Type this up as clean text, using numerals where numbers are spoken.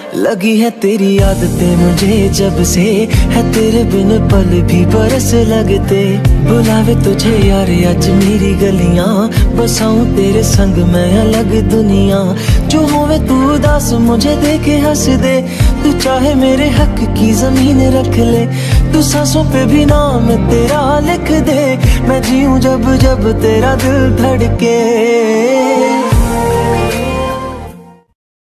लगी है तेरी आदतें मुझे जब से, है तेरे बिन पल भी बरस लगते। बुलावे तुझे यार आज मेरी गलियां, बसाऊं तेरे संग मैं अलग दुनिया। जो होवे तू उदास मुझे देखे हंस दे, तू चाहे मेरे हक की जमीन रख ले। तू सांसों पे भी नाम तेरा लिख दे, मैं जीऊं जब जब तेरा दिल धड़के।